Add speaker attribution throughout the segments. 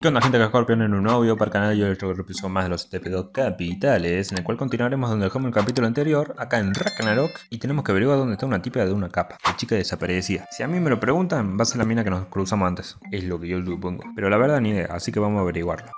Speaker 1: ¿Qué onda, gente de Scorpion en un nuevo video para el canal? Yo otro episodio más de los 7 pecados capitales, en el cual continuaremos donde dejamos el capítulo anterior, acá en Ragnarok, y tenemos que averiguar dónde está una tipa de una capa, la chica desaparecida. Si a mí me lo preguntan, va a ser la mina que nos cruzamos antes, es lo que yo supongo, pero la verdad ni idea, así que vamos a averiguarlo.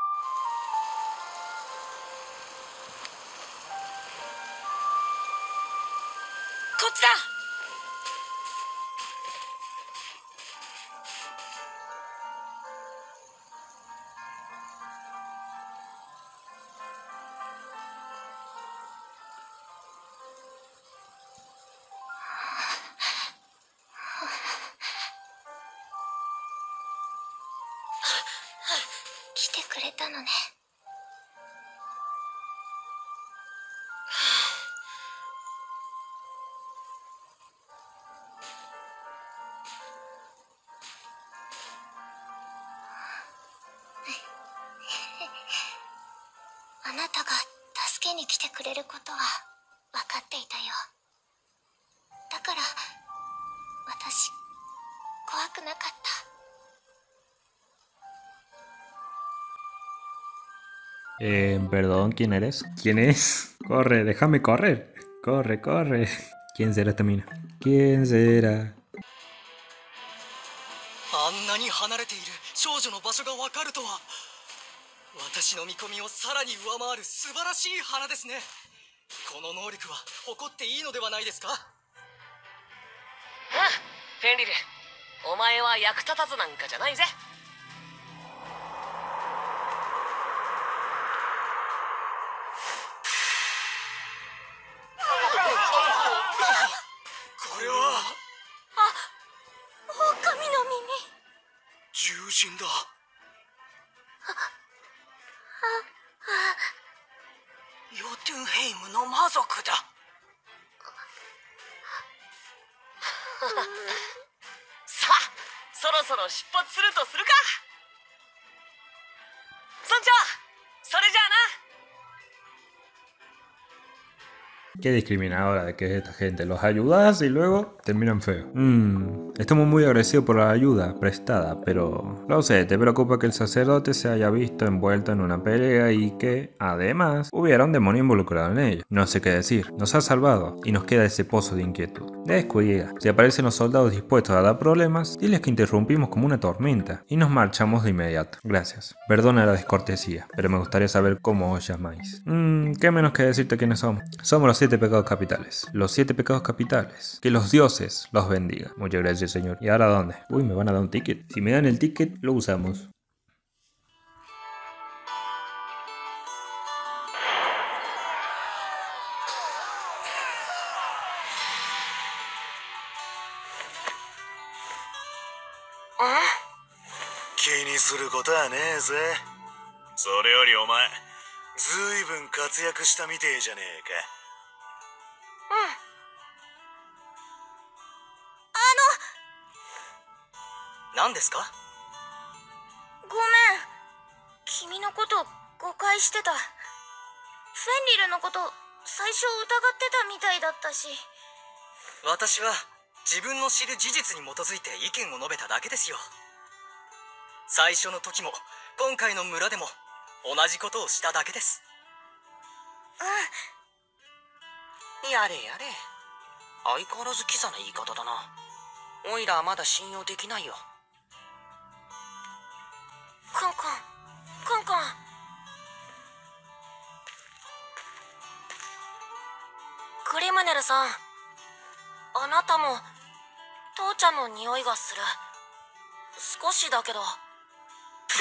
Speaker 1: Perdón, ¿quién eres? ¿Quién es? Corre, déjame correr. Corre, corre. ¿Quién será esta mina? ¿Quién será?
Speaker 2: あんなに離れている少女の場所がわかるとは、私の見込みをさらに上回る素晴らしい花ですね。この能力は誇っていいのではないですか。ああ、フェンリル、お前は役立たずなんかじゃないぜ。これは狼の耳。獣人だ。ヨトゥンヘイムの魔族だ。さあ、そろそろ出発するとするか。村長、それじゃあな。
Speaker 1: Qué discriminadora de que es esta gente. Los ayudas y luego terminan feo. Estamos muy agradecidos por la ayuda prestada, pero no sé, te preocupa que el sacerdote se haya visto envuelto en una pelea y que, además, hubiera un demonio involucrado en ello. No sé qué decir. Nos ha salvado y nos queda ese pozo de inquietud. Descuida. Si aparecen los soldados dispuestos a dar problemas, diles que interrumpimos como una tormenta y nos marchamos de inmediato. Gracias. Perdona la descortesía, pero me gustaría saber cómo os llamáis. Qué menos que decirte quiénes somos. Somos los 7 pecados capitales. Los 7 pecados capitales. Que los dioses los bendigan. Muchas gracias, señor. ¿Y ahora dónde? Uy, me van a dar un ticket. Si me dan el ticket, lo usamos.
Speaker 2: ¿Ah? 気にすることはねえぜ。それよりお前、ずいぶん活躍したみてえじゃねえか。 何ですか。
Speaker 3: ごめん、君のこと誤解してた。フェンリルのこと最初疑ってたみたいだったし。
Speaker 2: 私は自分の知る事実に基づいて意見を述べただけですよ。最初の時も今回の村でも同じことをしただけです。やれやれ、相変わらずキザな言い方だな。オイラはまだ信用できないよ。
Speaker 3: カンカン、カンカン。クリムネルさん、あなたも父ちゃんの匂いがする。少しだけど。ロ
Speaker 2: キ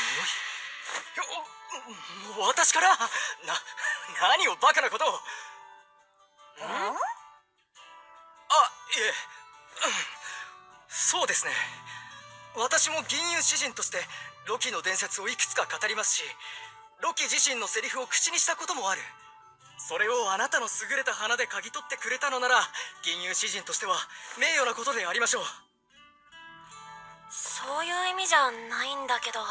Speaker 2: の匂い？私から？何をバカなことを。あ、いえ、そうですね。私も銀融詩人としてロキの伝説をいくつか語りますし、ロキ自身のセリフを口にしたこともある。それをあなたの優れた花で嗅ぎ取ってくれたのなら、銀融詩人としては名誉なことでありましょう。
Speaker 3: そういう意味じゃないんだけど。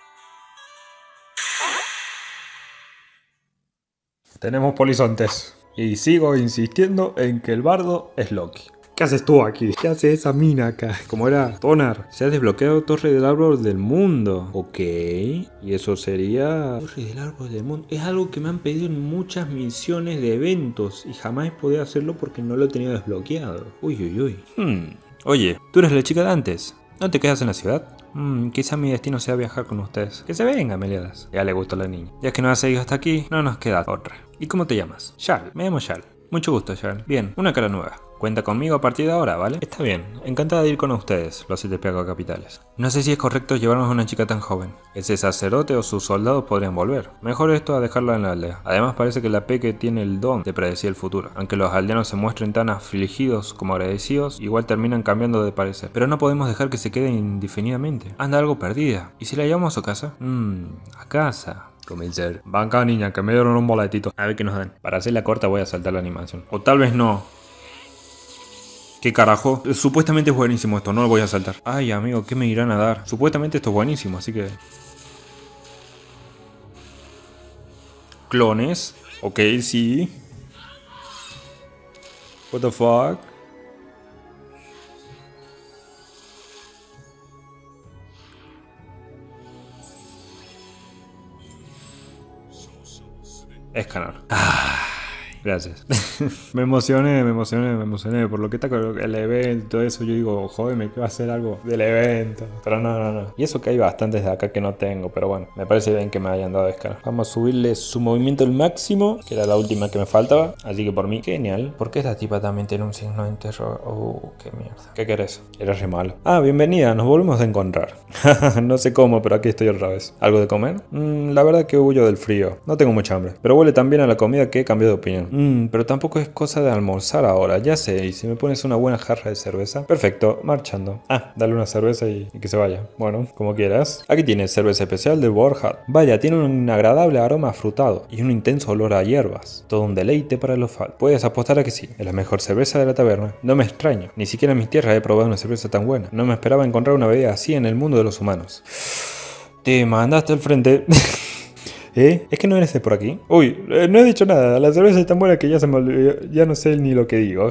Speaker 1: Tenemos polizontes. Y sigo insistiendo en que el bardo es Loki. ¿Qué haces tú aquí? ¿Qué hace esa mina acá? ¿Cómo era? Tonar. Se ha desbloqueado Torre del Árbol del Mundo. Ok. Y eso sería... Torre del Árbol del Mundo. Es algo que me han pedido en muchas misiones de eventos. Y jamás podía hacerlo porque no lo tenía desbloqueado. Uy, uy, uy. Oye, ¿tú eres la chica de antes? ¿No te quedas en la ciudad? Quizá mi destino sea viajar con ustedes. Que se vengan, Meliadas. Ya le gustó a la niña. Ya que no has seguido hasta aquí, no nos queda otra. ¿Y cómo te llamas? Shal. Me llamo Shal. Mucho gusto, Shal. Bien, una cara nueva. Cuenta conmigo a partir de ahora, ¿vale? Está bien, encantada de ir con ustedes, los 7 Pegago Capitales. No sé si es correcto llevarnos a una chica tan joven. Ese sacerdote o sus soldados podrían volver. Mejor esto a dejarla en la aldea. Además parece que la Peque tiene el don de predecir el futuro. Aunque los aldeanos se muestren tan afligidos como agradecidos, igual terminan cambiando de parecer. Pero no podemos dejar que se quede indefinidamente. Anda algo perdida. ¿Y si la llevamos a su casa? A casa. Convencer. Banca niña, que me dieron un boletito. A ver qué nos dan. Para hacerla corta voy a saltar la animación. O tal vez no. ¿Qué carajo? Supuestamente es buenísimo esto, no lo voy a saltar. Ay, amigo, ¿qué me irán a dar? Supuestamente esto es buenísimo, así que... Clones. Ok, sí. What the fuck? Escanear. Gracias. me emocioné por lo que está el evento y todo eso. Yo digo, jódeme, que va a hacer algo del evento. Pero no. Y eso que hay bastantes de acá que no tengo, pero bueno, me parece bien que me hayan dado escala. Vamos a subirle su movimiento al máximo, que era la última que me faltaba. Así que por mí, genial. ¿Por qué esta tipa también tiene un signo de terror? Qué mierda. ¿Qué querés? Eres re malo. Bienvenida, nos volvemos a encontrar. No sé cómo, pero aquí estoy otra vez. ¿Algo de comer? La verdad que huyo del frío. No tengo mucha hambre. Pero huele tan bien a la comida que he cambiado de opinión. Pero tampoco es cosa de almorzar ahora, ya sé, y si me pones una buena jarra de cerveza. Perfecto, marchando. Dale una cerveza y que se vaya. Bueno, como quieras. Aquí tienes cerveza especial de Borja. Vaya, tiene un agradable aroma afrutado y un intenso olor a hierbas. Todo un deleite para los fans. Puedes apostar a que sí, es la mejor cerveza de la taberna. No me extraño, ni siquiera en mis tierras he probado una cerveza tan buena. No me esperaba encontrar una bebida así en el mundo de los humanos. Te mandaste al frente. ¿Es que no eres de por aquí? Uy, no he dicho nada. La cerveza es tan buena que ya se me olvidó. Ya no sé ni lo que digo.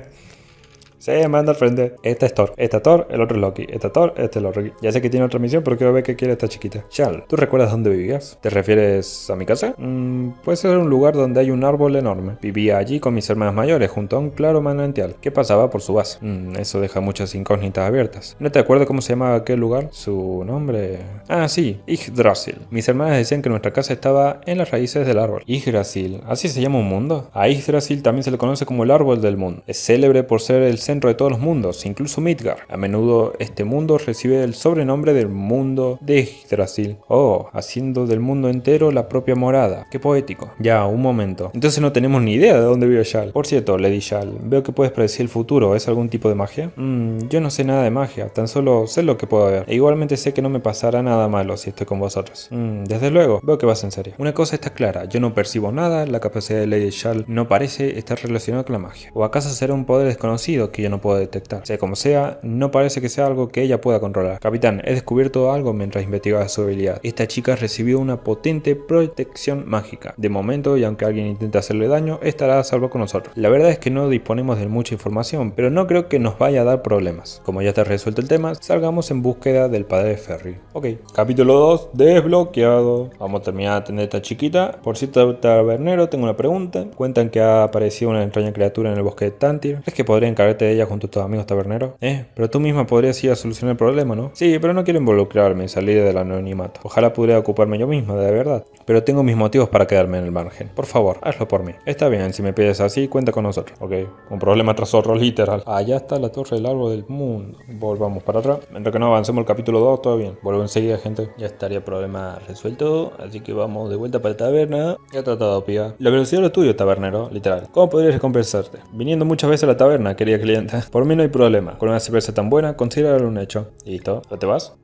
Speaker 1: Sí, manda al frente. Este es Thor. Este es Thor, el otro es Loki. Este es Thor, este es Loki. Ya sé que tiene otra misión, pero quiero ver qué quiere esta chiquita. Shal, ¿tú recuerdas dónde vivías? ¿Te refieres a mi casa? Puede ser un lugar donde hay un árbol enorme. Vivía allí con mis hermanas mayores, junto a un claro manantial que pasaba por su base. Eso deja muchas incógnitas abiertas. ¿No te acuerdas cómo se llamaba aquel lugar? Su nombre... sí, Yggdrasil. Mis hermanas decían que nuestra casa estaba en las raíces del árbol. Yggdrasil, ¿así se llama un mundo? A Yggdrasil también se le conoce como el árbol del mundo. Es célebre por ser el centro de todos los mundos, incluso Midgard. A menudo este mundo recibe el sobrenombre del mundo de Yggdrasil, haciendo del mundo entero la propia morada. Qué poético. Ya, un momento. Entonces no tenemos ni idea de dónde vive Shal. Por cierto, Lady Shal, veo que puedes predecir el futuro. ¿Es algún tipo de magia? Yo no sé nada de magia, tan solo sé lo que puedo ver. E igualmente sé que no me pasará nada malo si estoy con vosotros. Desde luego, veo que vas en serio. Una cosa está clara, yo no percibo nada, la capacidad de Lady Shal no parece estar relacionada con la magia. ¿O acaso será un poder desconocido que yo no puedo detectar? Sea como sea, no parece que sea algo que ella pueda controlar. Capitán, he descubierto algo mientras investigaba su habilidad. Esta chica recibió una potente protección mágica. De momento, y aunque alguien intente hacerle daño, estará a salvo con nosotros. La verdad es que no disponemos de mucha información, pero no creo que nos vaya a dar problemas. Como ya está resuelto el tema, salgamos en búsqueda del padre de Ferry. Ok, capítulo 2, desbloqueado. Vamos a terminar de atender a esta chiquita. Por cierto, tabernero, tengo una pregunta. Cuentan que ha aparecido una extraña criatura en el bosque de Tantir. ¿Crees que podría encargarte de ella junto a tus amigos taberneros? Pero tú misma podrías ir a solucionar el problema, ¿no? Sí, pero no quiero involucrarme y salir del anonimato. Ojalá pudiera ocuparme yo misma, de verdad. Pero tengo mis motivos para quedarme en el margen. Por favor, hazlo por mí. Está bien, si me pides así, cuenta con nosotros. Ok, un problema tras otro, literal. Allá está la torre del árbol del mundo. Volvamos para atrás. Mientras que no avancemos el capítulo 2, todo bien. Vuelvo enseguida, gente. Ya estaría problema resuelto. Así que vamos de vuelta para la taberna. Ya tratado, piba. La velocidad es tuyo, tabernero, literal. ¿Cómo podrías recompensarte? Viniendo muchas veces a la taberna, querida clienta. Por mí no hay problema. Con una cerveza tan buena, considéralo un hecho. ¿Listo? ¿No te vas?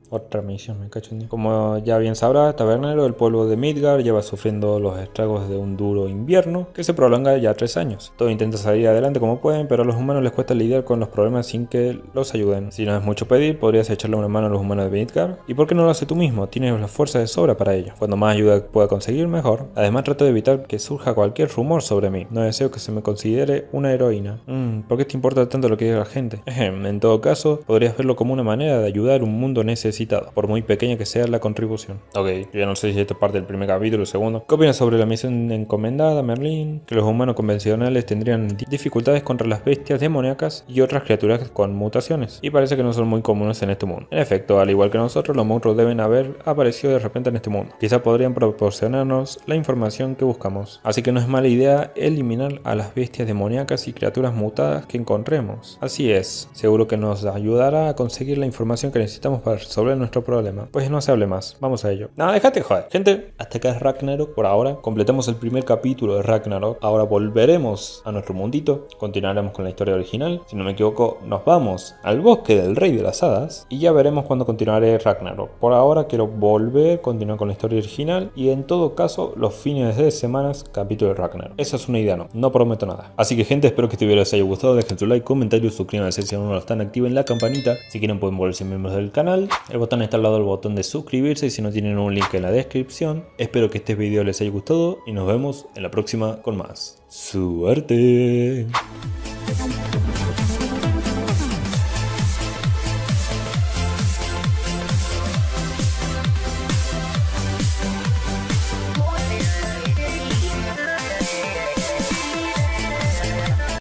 Speaker 1: Otra misión, me cacho en Dios. Como ya bien sabrás, tabernero, el pueblo de Midgar lleva sufriendo los estragos de un duro invierno que se prolonga ya 3 años. Todos intentan salir adelante como pueden, pero a los humanos les cuesta lidiar con los problemas sin que los ayuden. Si no es mucho pedir, podrías echarle una mano a los humanos de Midgar. ¿Y por qué no lo haces tú mismo? Tienes la fuerza de sobra para ello. Cuando más ayuda pueda conseguir, mejor. Además, trato de evitar que surja cualquier rumor sobre mí. No deseo que se me considere una heroína. ¿Por qué te importa tanto lo que diga la gente? En todo caso, podrías verlo como una manera de ayudar a un mundo necesitado, por muy pequeña que sea la contribución. Ok, yo ya no sé si esto es parte del primer capítulo o el segundo. ¿Qué opinas sobre la misión encomendada a Merlín? Que los humanos convencionales tendrían dificultades contra las bestias demoníacas y otras criaturas con mutaciones, y parece que no son muy comunes en este mundo. En efecto, al igual que nosotros, los monstruos deben haber aparecido de repente en este mundo. Quizá podrían proporcionarnos la información que buscamos. Así que no es mala idea eliminar a las bestias demoníacas y criaturas mutadas que encontremos. Así es, seguro que nos ayudará a conseguir la información que necesitamos para resolver nuestro problema. Pues no se hable más, vamos a ello. No, déjate joder. Gente, hasta acá es Ragnarok por ahora. Completamos el primer capítulo de Ragnarok. Ahora volveremos a nuestro mundito. Continuaremos con la historia original. Si no me equivoco, nos vamos al bosque del rey de las hadas. Y ya veremos cuándo continuaré Ragnarok. Por ahora quiero continuar con la historia original. Y en todo caso, los fines de semana, capítulo de Ragnarok. Esa es una idea, no prometo nada. Así que gente, espero que este video les haya gustado. Dejen su like, comentario, suscríbanse si aún no lo están, activen la campanita. Si quieren pueden volverse miembros del canal. El botón está al lado del botón de suscribirse y si no tienen un link en la descripción. Espero que este video les haya gustado y nos vemos en la próxima con más. ¡Suerte!